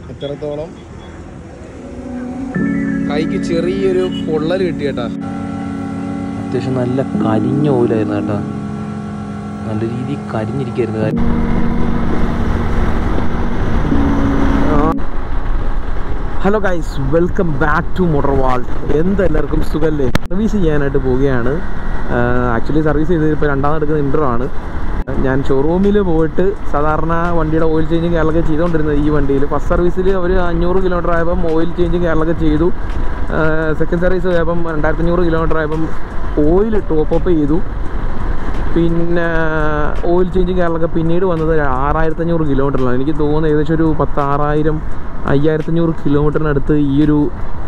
എത്രത്തോളം കൈക്ക് ചെറിയൊരു പൊള്ളൽ കിട്ടി കേട്ടാ. അത്യാവശ്യം നല്ല കരിഞ്ഞ ഓയിലായിരുന്നു കേട്ടാ, നല്ല രീതിയിൽ കരിഞ്ഞിരിക്കായിരുന്നു കാര്യം. Hello guys, welcome back to motor vault. എന്തെല്ലാവർക്കും സുഖല്ലേ? സർവീസ് ചെയ്യാനായിട്ട് പോവുകയാണ്. ആക്ച്വലി സർവീസ് ചെയ്തത് ഇപ്പോൾ രണ്ടാമത് എടുക്കുന്ന ഇൻട്രോ ആണ്. ഞാൻ ഷോറൂമിൽ പോയിട്ട് സാധാരണ വണ്ടിയുടെ ഓയിൽ ചേഞ്ചിങ് കേരളമൊക്കെ ചെയ്തുകൊണ്ടിരുന്നത് ഈ വണ്ടിയിൽ. ഫസ്റ്റ് സർവീസിൽ അവർ 500 കിലോമീറ്റർ ആയപ്പം ഓയിൽ ചേഞ്ചിങ് കേരളമൊക്കെ ചെയ്തു. സെക്കൻഡ് സർവീസ് ആയപ്പം 2500 കിലോമീറ്റർ ആയപ്പം ഓയിൽ ടോപ്പ് അപ്പ് ചെയ്തു. പിന്നെ ഓയിൽ ചേഞ്ചിങ് കേരളമൊക്കെ പിന്നീട് വന്നത് 6500 കിലോമീറ്ററിലാണ്. എനിക്ക് തോന്നുന്നത് ഏകദേശം ഒരു 5500 കിലോമീറ്ററിനടുത്ത് ഈ ഒരു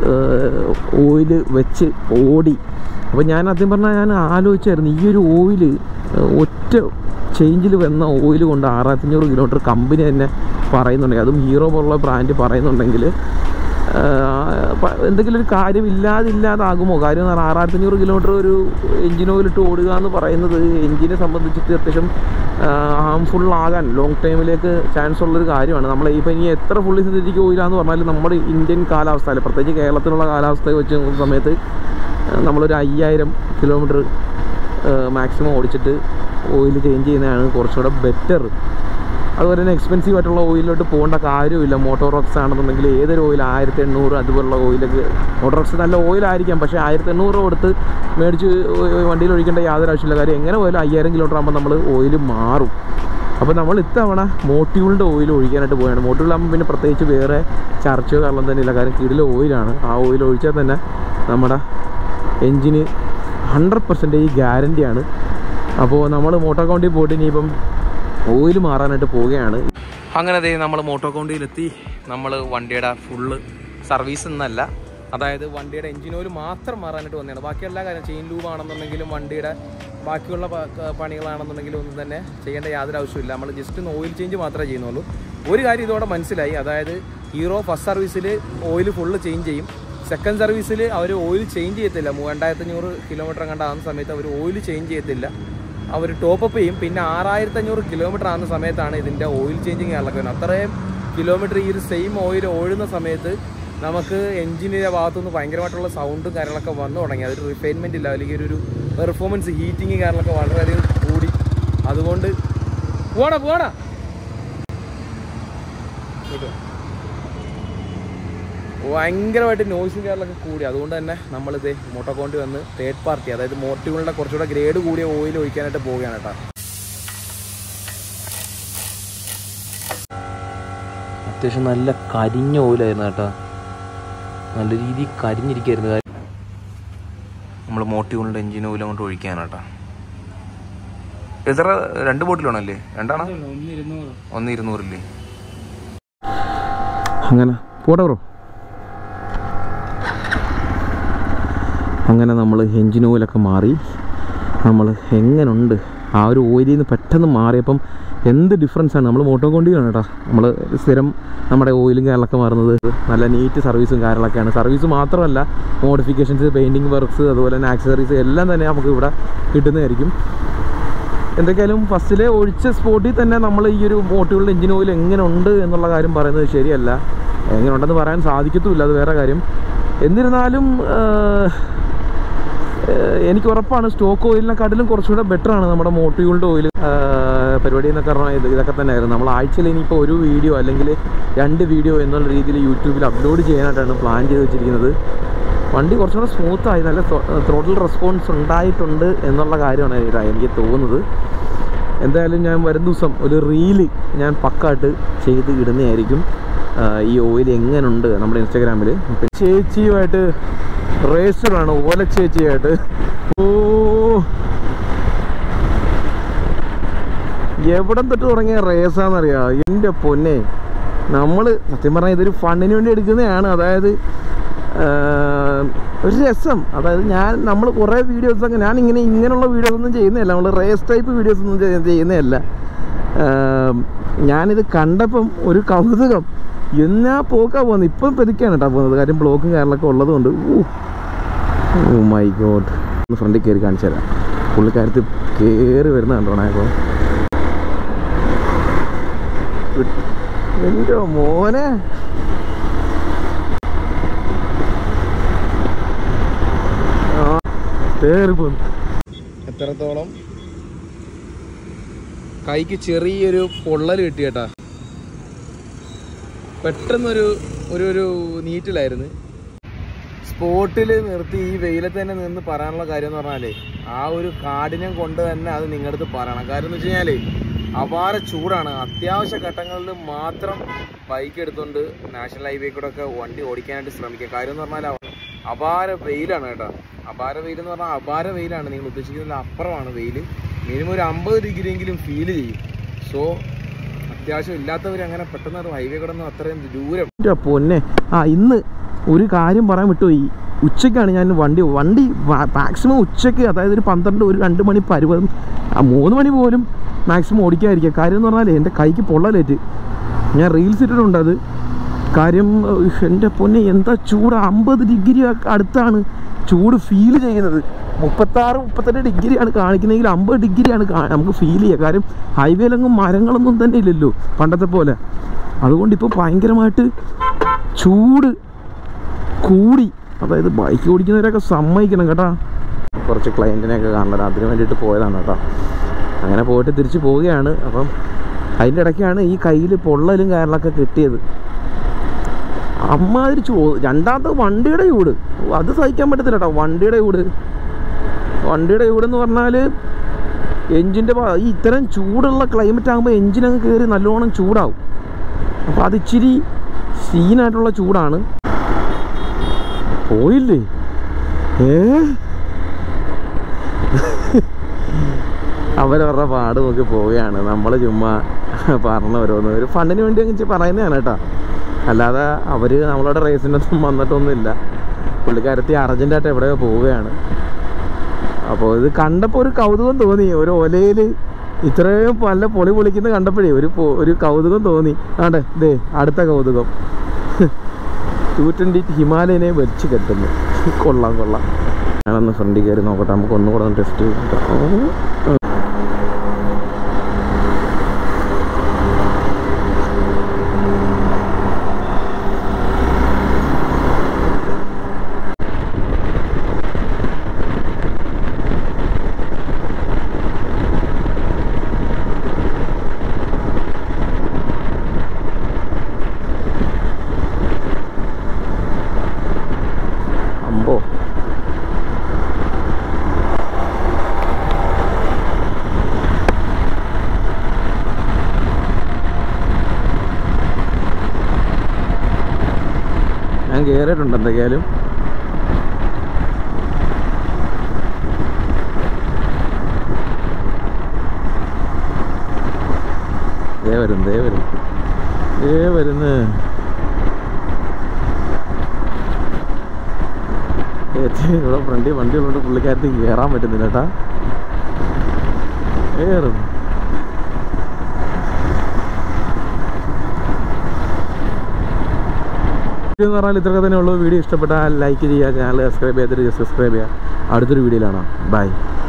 ഓയിൽ വെച്ച് ഓടി. അപ്പോൾ ഞാൻ ആദ്യം പറഞ്ഞാൽ ഞാൻ ആലോചിച്ചായിരുന്നു, ഈ ഒരു ഓയിൽ ഒറ്റ ചേഞ്ചിൽ വന്ന ഓയിൽ കൊണ്ട് 6500 കിലോമീറ്റർ കമ്പനി തന്നെ പറയുന്നുണ്ടെങ്കിൽ, അതും ഹീറോ പോലുള്ള ബ്രാൻഡ് പറയുന്നുണ്ടെങ്കിൽ എന്തെങ്കിലും ഒരു കാര്യം ഇല്ലാതാകുമോ? കാര്യം എന്ന് പറഞ്ഞാൽ 6500 കിലോമീറ്റർ ഒരു എഞ്ചിൻ ഓയിലിട്ട് ഓടുക എന്ന് പറയുന്നത് എഞ്ചിനെ സംബന്ധിച്ചിട്ട് അത്യാവശ്യം ഹാംഫുള്ളാകാൻ ലോങ് ടൈമിലേക്ക് ചാൻസ് ഉള്ളൊരു കാര്യമാണ്. നമ്മൾ ഇപ്പോൾ ഇനി എത്ര ഫുള്ളി സിന്തറ്റിക് ഓയിലാന്ന് പറഞ്ഞാലും നമ്മുടെ ഇന്ത്യൻ കാലാവസ്ഥയിൽ, പ്രത്യേകിച്ച് കേരളത്തിലുള്ള കാലാവസ്ഥ വെച്ച് നോക്കുന്ന സമയത്ത് നമ്മളൊരു 5000 കിലോമീറ്റർ മാക്സിമം ഓടിച്ചിട്ട് ഓയിൽ ചേഞ്ച് ചെയ്യുന്നതാണ് കുറച്ചുകൂടെ ബെറ്റർ. അതുപോലെ തന്നെ എക്സ്പെൻസീവ് ആയിട്ടുള്ള ഓയിലോട്ട് പോകേണ്ട കാര്യമില്ല. മോട്ടോറോക്സ് ആണെന്നുണ്ടെങ്കിൽ ഏതൊരു ഓയിൽ 1800 അതുപോലുള്ള ഓയിലൊക്കെ, മോട്ടോറോക്സ് നല്ല ഓയിലായിരിക്കാം, പക്ഷേ 1800 കൊടുത്ത് മേടിച്ച് വണ്ടിയിൽ ഒഴിക്കേണ്ട യാതൊരു ആവശ്യമില്ല. കാര്യം എങ്ങനെ പോയാലും 5000 കിലോമീറ്റർ ആകുമ്പോൾ നമ്മൾ ഓയിൽ മാറും. അപ്പോൾ നമ്മൾ ഇത്തവണ മോട്യൂളിൻ്റെ ഓയിൽ ഒഴിക്കാനായിട്ട് പോവുകയാണ്. മോട്യൂളാകുമ്പോൾ പിന്നെ പ്രത്യേകിച്ച് വേറെ ചർച്ചയോ കാരണം തന്നെ ഇല്ല, കാര്യം കിടില ഓയിലാണ്. ആ ഓയിൽ ഒഴിച്ചാൽ തന്നെ നമ്മുടെ എൻജിന് 100% ഗ്യാരൻറ്റിയാണ്. അപ്പോൾ നമ്മൾ മോട്ടോർ കൗണ്ടിൽ പോയിട്ട് ഇനിയിപ്പം ഓയിൽ മാറാനായിട്ട് പോവുകയാണ്. അങ്ങനെ നമ്മൾ മോട്ടോർ കൗണ്ടിയിലെത്തി. നമ്മൾ വണ്ടിയുടെ ഫുള്ള് സർവീസ് എന്നല്ല, അതായത് വണ്ടിയുടെ എൻജിൻ ഓയിൽ മാത്രം മാറാനായിട്ട് വന്നതാണ്. ബാക്കിയെല്ലാ കാര്യം, ചെയിൻ ലൂബ് ആണെന്നുണ്ടെങ്കിലും വണ്ടിയുടെ ബാക്കിയുള്ള പണികളാണെന്നുണ്ടെങ്കിലും ഒന്നും തന്നെ ചെയ്യേണ്ട യാതൊരു ആവശ്യമില്ല. നമ്മൾ ജസ്റ്റ് ഒന്ന് ഓയിൽ ചേഞ്ച് മാത്രമേ ചെയ്യുന്നുള്ളൂ. ഒരു കാര്യം ഇതോടെ മനസ്സിലായി, അതായത് ഹീറോ ഫസ്റ്റ് സർവീസിൽ ഓയിൽ ഫുള്ള് ചേഞ്ച് ചെയ്യും. സെക്കൻഡ് സർവീസിൽ അവർ ഓയിൽ ചേഞ്ച് ചെയ്യത്തില്ല. 3500 കിലോമീറ്റർ കണ്ടാകുന്ന സമയത്ത് അവർ ഓയിൽ ചേഞ്ച് ചെയ്യത്തില്ല, അവർ ടോപ്പ് അപ്പ് ചെയ്യും. പിന്നെ 6500 കിലോമീറ്റർ ആകുന്ന സമയത്താണ് ഇതിൻ്റെ ഓയിൽ ചേഞ്ചിങ് കേരളമൊക്കെ വരുന്നത്. അത്രയും കിലോമീറ്റർ ഈ ഒരു സെയിം ഓയിൽ ഓടുന്ന സമയത്ത് നമുക്ക് എൻജിനിൻ്റെ ഭാഗത്തുനിന്ന് ഭയങ്കരമായിട്ടുള്ള സൗണ്ടും കാര്യങ്ങളൊക്കെ വന്നു തുടങ്ങി. അതൊരു റിഫൈൻമെൻറ്റ് ഇല്ല, അല്ലെങ്കിൽ ഒരു പെർഫോമൻസ് ഹീറ്റിങ് കാര്യങ്ങളൊക്കെ വളരെയധികം കൂടി. അതുകൊണ്ട് പോടാ ഭയങ്കരമായിട്ട് നോയ്സും കാര്യങ്ങളൊക്കെ കൂടി. അതുകൊണ്ട് തന്നെ നമ്മളിത് മോട്ടോർ കൗണ്ടി വന്ന് തേർഡ് പാർട്ടി, അതായത് മോട്ടോറുകളുടെ കുറച്ചുകൂടെ ഗ്രേഡ് കൂടിയ ഓയിൽ ഒഴിക്കാനായിട്ട് പോവുകയാണ് കേട്ടോ. അത്യാവശ്യം നല്ല കരിഞ്ഞ ഓയിലായിരുന്നു കേട്ടോ, നല്ല രീതിയിൽ കരിഞ്ഞിരിക്കായിരുന്നു കാര്യം. നമ്മൾ മോട്ടോറിൻ്റെ എൻജിൻ ഓയിൽ കൊണ്ട് ഒഴിക്കാനാണ് കേട്ടോ. എത്ര 2 ബോട്ടിലാണല്ലേ? 2 ആണോ? 1 200 അങ്ങനെ പോട്ടെ ബ്രോ. അങ്ങനെ നമ്മൾ എൻജിൻ ഓയിലൊക്കെ മാറി. നമ്മൾ എങ്ങനെയുണ്ട് ആ ഒരു ഓയിലിൽ നിന്ന് പെട്ടെന്ന് മാറിയപ്പം എന്ത് ഡിഫറൻസാണ്. നമ്മൾ മോട്ടോർ കൗണ്ടിയിലാണ് കേട്ടോ നമ്മൾ സ്ഥിരം നമ്മുടെ ഓയിലും കാര്യങ്ങളൊക്കെ മാറുന്നത്. നല്ല നീറ്റ് സർവീസും കാര്യങ്ങളൊക്കെയാണ്. സർവീസ് മാത്രമല്ല, മോഡിഫിക്കേഷൻസ്, പെയിൻറ്റിങ് വർക്ക്സ്, അതുപോലെ തന്നെ ആക്സസറീസ് എല്ലാം തന്നെ നമുക്ക് ഇവിടെ കിട്ടുന്നതായിരിക്കും. എന്തൊക്കെയായാലും ഫസ്റ്റിലെ ഒഴിച്ച സ്പോട്ടിൽ തന്നെ നമ്മൾ ഈ ഒരു മോട്ടോറിൻ്റെ എൻജിൻ ഓയിൽ എങ്ങനെ ഉണ്ട് എന്നുള്ള കാര്യം പറയുന്നത് ശരിയല്ല. എങ്ങനെ ഉണ്ടെന്ന് പറയാൻ സാധിക്കത്തുമില്ല, അത് വേറെ കാര്യം. എന്നിരുന്നാലും എനിക്ക് ഉറപ്പാണ് സ്റ്റോക്ക് ഓയിലിനെക്കാട്ടിലും കുറച്ചുകൂടെ ബെറ്ററാണ് നമ്മുടെ മോട്ടോറിൻ്റെ ഓയിൽ. പരിപാടി എന്നൊക്കെ പറഞ്ഞാൽ ഇതൊക്കെ തന്നെയായിരുന്നു. നമ്മൾ ആഴ്ചയിൽ ഇനിയിപ്പോൾ ഒരു വീഡിയോ അല്ലെങ്കിൽ 2 വീഡിയോ എന്നുള്ള രീതിയിൽ യൂട്യൂബിൽ അപ്ലോഡ് ചെയ്യാനായിട്ടാണ് പ്ലാൻ ചെയ്ത് വെച്ചിരിക്കുന്നത്. വണ്ടി കുറച്ചുകൂടെ സ്മൂത്തായി, നല്ല ത്രോട്ടിൽ റെസ്പോൺസ് ഉണ്ടായിട്ടുണ്ട് എന്നുള്ള കാര്യമാണ് എനിക്ക് തോന്നുന്നത്. എന്തായാലും ഞാൻ വരും ദിവസം ഒരു റീല് ഞാൻ പക്കായിട്ട് ചെയ്ത് ഇടുന്നതായിരിക്കും, ഈ ഓയിൽ എങ്ങനെയുണ്ട് നമ്മുടെ ഇൻസ്റ്റാഗ്രാമിൽ. ചേച്ചിയുമായിട്ട് റേസറാണ്, ഓല ചേച്ചിയായിട്ട്. എവിടെ തൊട്ട് തുടങ്ങിയ റേസാന്നറിയാം എൻ്റെ പൊന്നെ. നമ്മൾ സത്യം പറഞ്ഞാൽ ഇതൊരു ഫണ്ടിന് വേണ്ടി എടുക്കുന്നതാണ്, അതായത് ഒരു രസം. അതായത് നമ്മൾ കുറേ വീഡിയോസൊക്കെ ഇങ്ങനെയുള്ള വീഡിയോസൊന്നും ചെയ്യുന്നതല്ല, നമ്മൾ റേസ് ടൈപ്പ് വീഡിയോസൊന്നും ചെയ്യുന്നതല്ല. ഞാനിത് കണ്ടപ്പം ഒരു കൗതുകം, എന്നാ പോക്കാ പോകുന്നത്. ഇപ്പം പെതുക്കാണ് കേട്ടോ പോകുന്നത്, കാര്യം ബ്ലോക്കും കാര്യങ്ങളൊക്കെ ഉള്ളതുകൊണ്ട്. ഓ മൈ ഗോഡ്, ഒന്ന് ഫ്രണ്ടിൽ കയറി കാണിച്ചു തരാം. പുള്ളിക്കാരത്ത് കയറി വരുന്ന കണ്ടോണേ. അപ്പോൾ എൻ്റെ മോനെ കയറിപ്പോന്നു. എത്രത്തോളം കൈക്ക് ചെറിയൊരു പൊള്ളൽ കിട്ടി കേട്ടാ. പെട്ടെന്നൊരു ഒരു നീറ്റിലായിരുന്നു. സ്പോട്ടിൽ നിർത്തി ഈ വെയിലത്ത് തന്നെ നിന്ന് പറയാനുള്ള കാര്യം എന്ന് പറഞ്ഞാലേ, ആ ഒരു കാഠിന്യം കൊണ്ട് തന്നെ അത് നിങ്ങളുടെ അടുത്ത് പറയണം. കാര്യം എന്ന് വെച്ച് കഴിഞ്ഞാലേ അപാര ചൂടാണ്. അത്യാവശ്യ ഘട്ടങ്ങളിൽ മാത്രം ബൈക്ക് എടുത്തുകൊണ്ട് നാഷണൽ ഹൈവേ കൂടെ ഒക്കെ വണ്ടി ഓടിക്കാനായിട്ട് ശ്രമിക്കുക. കാര്യം എന്ന് പറഞ്ഞാൽ അപാര വെയിലാണ് കേട്ടോ. അപാര വെയിൽ എന്ന് പറഞ്ഞാൽ അപാര വെയിലാണ്. നിങ്ങൾ ഉദ്ദേശിക്കുന്നതിൽ അപ്പുറമാണ് വെയിൽ. മിനിമം ഒരു 50 ഡിഗ്രിയെങ്കിലും ഫീൽ ചെയ്യും. സോ അത്യാവശ്യം ഇല്ലാത്തവർ അങ്ങനെ പെട്ടെന്ന് ഹൈവേ കൂടെ ഒന്നും അത്രയും ദൂരം പൊന്നെ. ഇന്ന് ഒരു കാര്യം പറയാൻ വിട്ടുപോയി. ഉച്ചയ്ക്കാണ് ഞാൻ വണ്ടി മാക്സിമം ഉച്ചയ്ക്ക്, അതായത് ഒരു 12 ഒരു 2 മണി 3 മണി പോലും മാക്സിമം ഓടിക്കാതിരിക്കുക. കാര്യം എന്ന് പറഞ്ഞാൽ എൻ്റെ കൈക്ക് പൊള്ളലേറ്റ്. ഞാൻ റീൽസ് ഇട്ടിട്ടുണ്ട് അത്. കാര്യം എൻ്റെ പൊന്നെ എന്താ ചൂട്. 50 ഡിഗ്രി അടുത്താണ് ചൂട് ഫീൽ ചെയ്യുന്നത്. 36-38 ഡിഗ്രിയാണ് കാണിക്കുന്നതെങ്കിൽ 50 ഡിഗ്രിയാണ് നമുക്ക് ഫീൽ ചെയ്യുക. കാര്യം ഹൈവേയിലെങ്ങും മരങ്ങളൊന്നും തന്നെ ഇല്ലല്ലോ പണ്ടത്തെ പോലെ. അതുകൊണ്ട് ഇപ്പോൾ ഭയങ്കരമായിട്ട് ചൂട് കൂടി. അതായത് ബൈക്ക് ഓടിക്കുന്നവരൊക്കെ സമ്മതിക്കണം കേട്ടോ. കുറച്ച് ക്ലയൻറ്റിനെയൊക്കെ കാണണം, അതിന് വേണ്ടിയിട്ട് പോയതാണ് കേട്ടോ. അങ്ങനെ പോയിട്ട് തിരിച്ച് പോവുകയാണ്. അപ്പം അതിൻ്റെ ഇടയ്ക്കാണ് ഈ കയ്യിൽ പൊള്ളലും കാര്യങ്ങളൊക്കെ കിട്ടിയത്. അമ്മാതിരി രണ്ടാമത്തെ വണ്ടിയുടെ ചൂട് അത് സഹിക്കാൻ പറ്റത്തില്ല കേട്ടോ. വണ്ടിയുടെ ചൂടെന്ന് പറഞ്ഞാൽ എൻജിൻ്റെ ഈ ഇത്തരം ചൂടുള്ള ക്ലൈമറ്റ് ആകുമ്പോൾ എൻജിനങ്ങ് കയറി നല്ലോണം ചൂടാവും. അപ്പോൾ അത് ഇച്ചിരി സീനായിട്ടുള്ള ചൂടാണ്. പോയില്ലേ അവരവരുടെ പാട് നോക്കി പോവുകയാണ്. നമ്മൾ ചുമ്മാ പറഞ്ഞ് ഓരോന്ന് ഒരു ഫണ്ടിന് വേണ്ടി അങ്ങ് പറയുന്നതാണ് കേട്ടോ. അല്ലാതെ അവർ നമ്മളോട് റേസിനൊന്നും വന്നിട്ടൊന്നുമില്ല. പുള്ളിക്കാരത്തി അർജൻറ്റായിട്ട് എവിടെയോ പോവുകയാണ്. അപ്പോൾ ഇത് കണ്ടപ്പോൾ ഒരു കൗതുകം തോന്നി. ഒരു ഒലയിൽ ഇത്രയും നല്ല പൊളി പൊളിക്കുന്നത് കണ്ടപ്പോഴേ ഒരു കൗതുകം തോന്നി. ആണ്ടെ ദേ അടുത്ത കൗതുകം 220 ഹിമാലയനെ വലിച്ചു കെട്ടുന്നു. കൊള്ളാം. ഞാനൊന്ന് ഫ്രണ്ടിൽ കയറി നോക്കട്ടെ, നമുക്ക് ഒന്നുകൂടെ ഒന്ന് ടെസ്റ്റ് ചെയ്തിട്ട്. ഞാൻ കയറിയിട്ടുണ്ട് എന്തൊക്കെയാലും. ദേ വരുന്നു ഇവിടെ ഫ്രണ്ടിൽ വണ്ടികളുണ്ട്. പുള്ളിക്കാരത്തി കയറാൻ പറ്റുന്നില്ല കേട്ടാ. കയറുന്നു. എന്ന് പറഞ്ഞാൽ ഇത്രയൊക്കെ തന്നെ ഉള്ളൂ. വീഡിയോ ഇഷ്ടപ്പെട്ടാൽ ലൈക്ക് ചെയ്യുക, ചാനൽ സബ്സ്ക്രൈബ് ചെയ്യാത്ത സബ്സ്ക്രൈബ് ചെയ്യുക. അടുത്തൊരു വീഡിയോയിലാണ്. ബൈ.